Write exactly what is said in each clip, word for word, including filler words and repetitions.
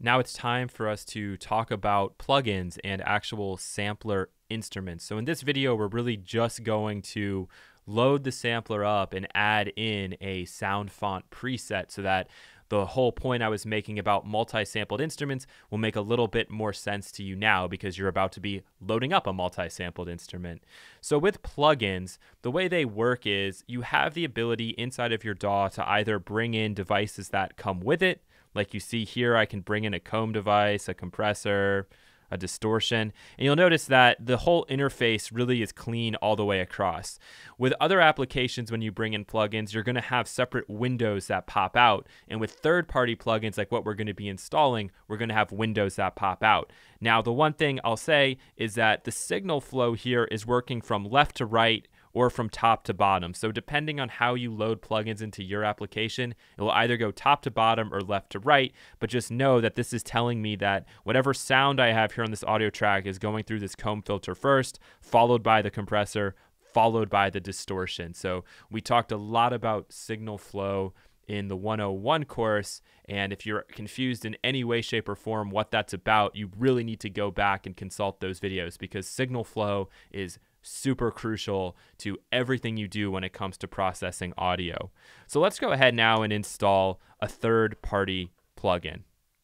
Now it's time for us to talk about plugins and actual sampler instruments. So in this video, we're really just going to load the sampler up and add in a sound font preset so that the whole point I was making about multi-sampled instruments will make a little bit more sense to you now because you're about to be loading up a multi-sampled instrument. So with plugins, the way they work is you have the ability inside of your D A W to either bring in devices that come with it. Like you see here, I can bring in a comb device, a compressor, a distortion, and you'll notice that the whole interface really is clean all the way across. With other applications, when you bring in plugins, you're going to have separate windows that pop out, and with third-party plugins like what we're going to be installing, we're going to have windows that pop out. Now, the one thing I'll say is that the signal flow here is working from left to right or from top to bottom. So depending on how you load plugins into your application, it will either go top to bottom or left to right, but just know that this is telling me that whatever sound I have here on this audio track is going through this comb filter first, followed by the compressor, followed by the distortion. So we talked a lot about signal flow in the one oh one course, and if you're confused in any way, shape, or form what that's about, you really need to go back and consult those videos because signal flow is super crucial to everything you do when it comes to processing audio. So let's go ahead now and install a third-party plugin.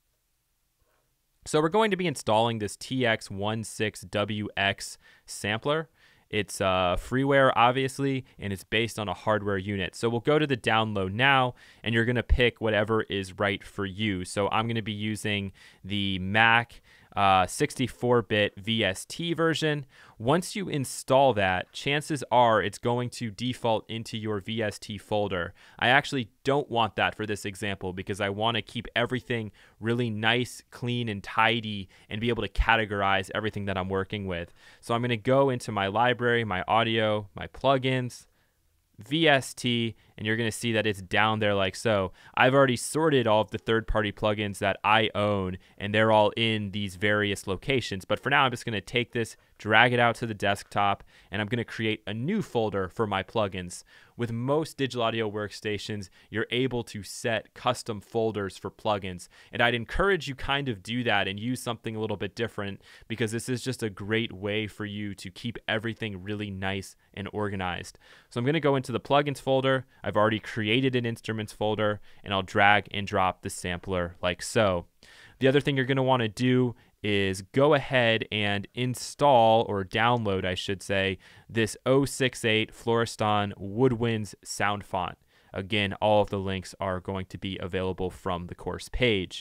So we're going to be installing this T X sixteen W X sampler. It's uh, freeware, obviously, and it's based on a hardware unit. So we'll go to the download now, and you're going to pick whatever is right for you. So I'm going to be using the Mac uh, sixty-four bit V S T version. Once you install that, chances are it's going to default into your V S T folder. I actually don't want that for this example because I want to keep everything really nice, clean, and tidy and be able to categorize everything that I'm working with. So I'm going to go into my library, my audio, my plugins, V S T, and you're going to see that it's down there like so. I've already sorted all of the third-party plugins that I own, and they're all in these various locations. But for now, I'm just going to take this, drag it out to the desktop, and I'm going to create a new folder for my plugins. With most digital audio workstations, you're able to set custom folders for plugins, and I'd encourage you kind of do that and use something a little bit different because this is just a great way for you to keep everything really nice and organized. So I'm going to go into the plugins folder. I've already created an instruments folder, and I'll drag and drop the sampler like so. The other thing you're going to want to do is go ahead and install, or download, I should say, this oh six eight Floriston Woodwinds sound font. Again, all of the links are going to be available from the course page.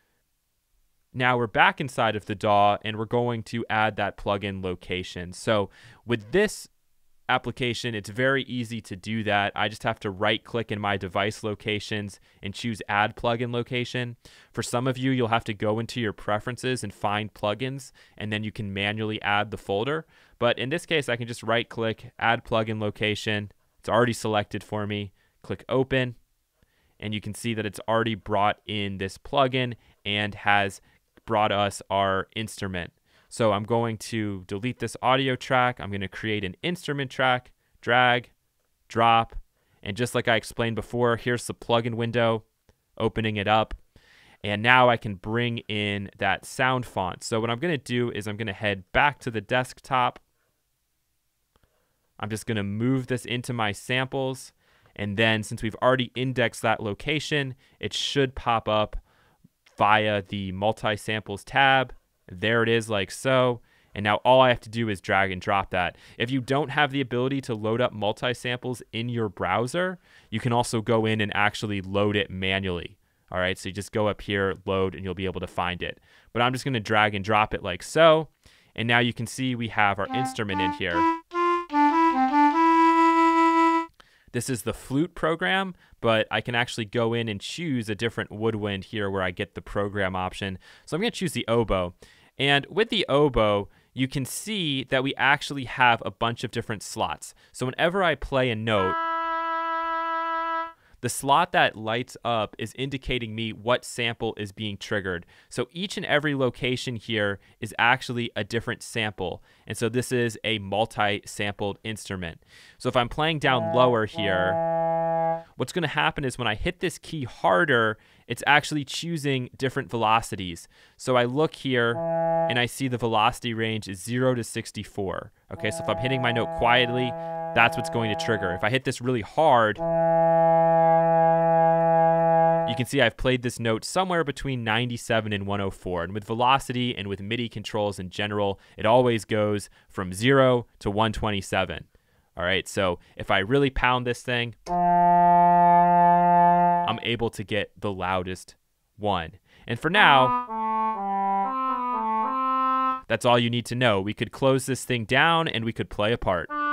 Now we're back inside of the D A W, and we're going to add that plugin location. So with this application, it's very easy to do that. I just have to right click in my device locations and choose add plugin location. For some of you, you'll have to go into your preferences and find plugins, and then you can manually add the folder. But in this case, I can just right click, add plugin location. It's already selected for me. Click open, and you can see that it's already brought in this plugin and has brought us our instrument. So I'm going to delete this audio track. I'm going to create an instrument track, drag, drop, and just like I explained before, here's the plugin window, opening it up. And now I can bring in that sound font. So what I'm going to do is I'm going to head back to the desktop. I'm just going to move this into my samples. And then since we've already indexed that location, it should pop up via the multi-samples tab. There it is like so. And now all I have to do is drag and drop that. If you don't have the ability to load up multi-samples in your browser, you can also go in and actually load it manually. All right, so you just go up here, load, and you'll be able to find it. But I'm just going to drag and drop it like so. And now you can see we have our instrument in here. This is the flute program, but I can actually go in and choose a different woodwind here where I get the program option. So I'm going to choose the oboe. And with the oboe, you can see that we actually have a bunch of different slots. So whenever I play a note, The slot that lights up is indicating me what sample is being triggered. So each and every location here is actually a different sample. And so this is a multi-sampled instrument. So if I'm playing down lower here, what's going to happen is when I hit this key harder, it's actually choosing different velocities. So I look here and I see the velocity range is zero to sixty-four. Okay, so if I'm hitting my note quietly, that's what's going to trigger. If I hit this really hard, you can see I've played this note somewhere between ninety-seven and one oh four. And with velocity and with MIDI controls in general, it always goes from zero to one twenty-seven. All right, so if I really pound this thing, I'm able to get the loudest one. And for now, that's all you need to know. We could close this thing down and we could play a part.